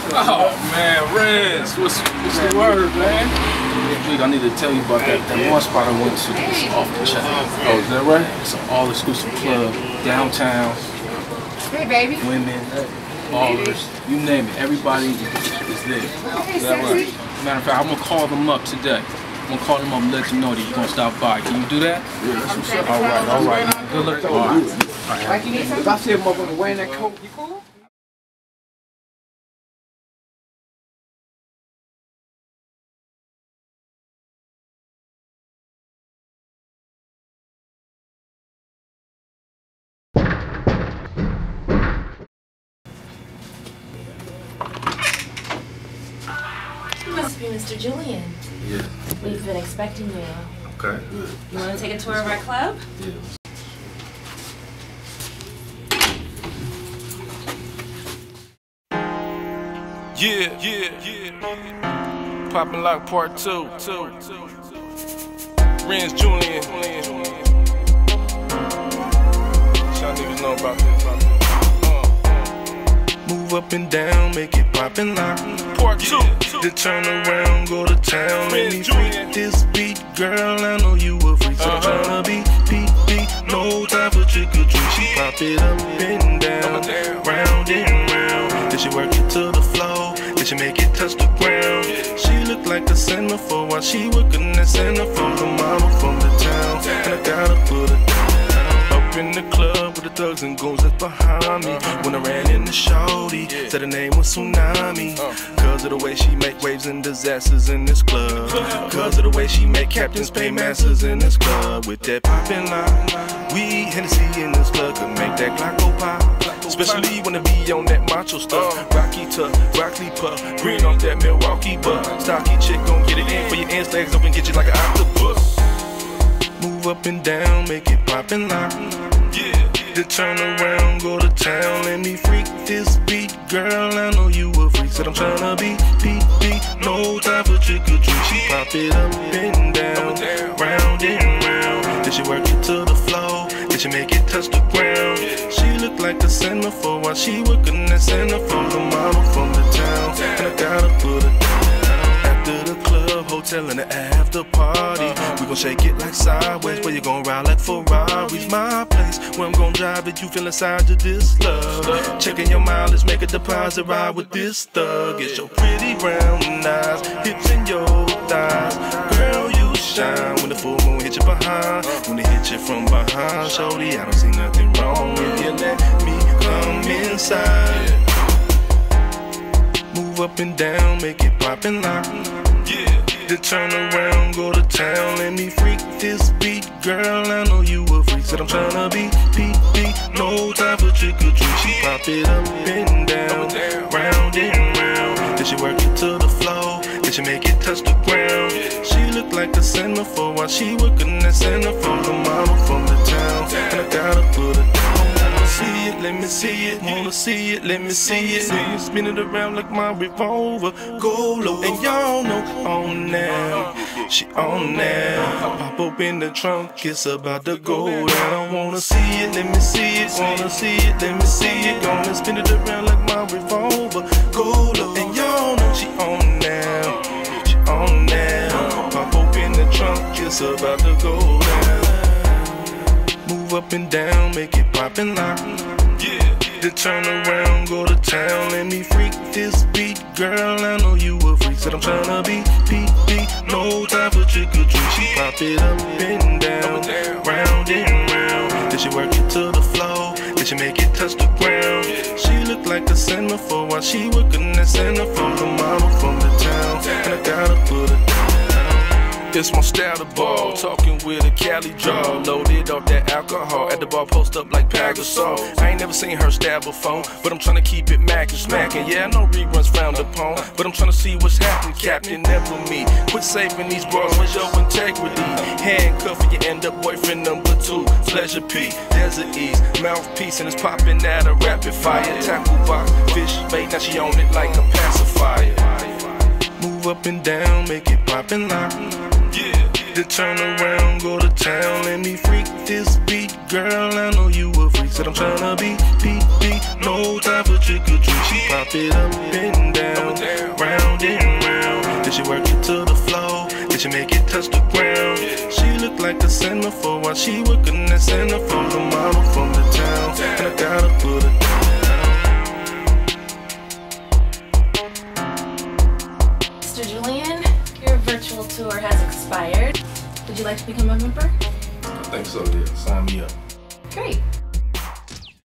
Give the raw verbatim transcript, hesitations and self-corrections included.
Oh man, Renz, what's, what's the word, man? I need to tell you about that, that one spot I went to. It's off the chain. Oh, is that right? It's an all-exclusive club, downtown. Hey, baby. Women, ballers, you name it. Everybody is there. Is that right? Matter of fact, I'm gonna call them up today. I'm gonna call them up and let them know that you're gonna stop by. Can you do that? Yeah, that's what's up. All right, all right. Good luck. All right. All right. Like you need something? If I see a motherfucker wearing that coat, you cool? You must be Mister Julian. Yeah. We've been expecting you. Okay, good. You want to take a tour of our club? Yeah. Yeah, yeah, yeah. Poppin' Lock Part Two. Two. Renz Julian. Y'all niggas know about this. Uh, uh. Move up and down, make it poppin' lock. Part Two. Then turn around, go to town. Let me freak this beat, girl. I know you a freak, so I'm tryna be, be, be. No time for trick or treat. She pop it up and down, round and round. Then she work it to the floor. Then she make it touch the ground. She look like a centerfold while she working that centerfold. The model from the town, and I gotta put her down. Up in the club with the thugs and goons that's behind me. When I ran into shorty, said her name was Tsunami. Cause of the way she make waves and disasters in this club. Cause of the way she make captains pay masters in this club. With that poppin' line, we Hennessy in this club could make that Glock go pop. Especially when it be on that macho stuff. Rocky tuck, broccoli puff, green off that Milwaukee butt. Stocky chick gon' get it in for your ends, legs open, get you like an octopus. Move up and down, make it poppin' lock. Yeah. Then turn around, go to town, let me freak this beat, girl. I know you a freak, said I'm tryna be, be, be. No time for trick or treat. She pop it up and down, round and round. Then she work it to the floor, then she make it touch the ground. She look like a centerfold while she working that centerfold. The model from the town, and I gotta put her down. After the club, hotel, and the after party, we gon' shake it like sideways, where you gon' ride like Ferraris. My place, where I'm gon' drive it, you feel inside to this love. Checking your mileage, make a deposit, ride with this thug. It's your pretty brown eyes, hips and your thighs. Girl, you shine when the full moon hit you behind. When it hit you from behind, shorty, I don't see nothing wrong if you let me come inside. Move up and down, make it poppin' lock. Yeah. Then turn around, go to town, let me freak this beat, girl. I know you a freak, said I'm tryna be, be, be. No time for trick or treat. She pop it up and down, round and round. Then she work it to the floor, then she make it touch the ground. She look like a centerfold while she working that centerfold. The model from the town, and I gotta put her down. See it, let me see it, wanna see it, let me see it. See you spin it around like my revolver. Go low, and y'all know on now. She on now. Pop open the trunk, it's about to go down. I wanna see it, let me see it, wanna see it, let me see it. Gonna spin it around like my revolver. Go low, and y'all know she on now. She on now. Pop open the trunk, it's about to go down. Move up and down, make it poppin' lock. Yeah. Then turn around, go to town, let me freak this beat, girl. I know you a freak, said I'm tryna be, be, be. No time for trick or treat. She pop it up and down, round and round. Then she work it to the floor, then she make it touch the ground. She look like a centerfold while she working that centerfold. The model from the town, and I gotta put her down. It's my style to ball, talking with a Cali draw. Loaded off that alcohol, at the bar post up like Pagasol. I ain't never seen her stab before, but I'm tryna keep it mackin' smackin'. Yeah, I know reruns frowned upon, but I'm tryna see what's happening, Captain, never me. Quit saving these bras, where's your integrity? Handcuff you end up boyfriend number two. Pleasure P, Desert Ease, mouthpiece, and it's popping at a rapid fire. Tackle box, fish bait, now she on it like a pacifier. Move up and down, make it poppin' lock. Yeah. Then turn around, go to town, let me freak this beat, girl. I know you a freak, said I'm tryna be, be, be. No time for trick or treat. She pop it up and down, Then she work it to the floor, then she make it touch the ground. She look like a centerfold while she working that centerfold. The model from the town, and I gotta put her down. Mister Julian, your virtual tour has expired. Would you like to become a member? I think so, yeah. Sign me up. Great.